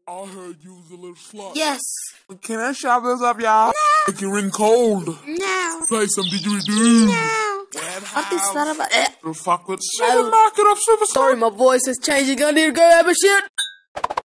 I heard you was a little slut. Yes. Can I shop this up, y'all? No. Make it ring cold. No. Play some didgeridoo. No. What is that about? To fuck with supermarket of superstar. Sorry, my voice is changing. I need to go have a shit.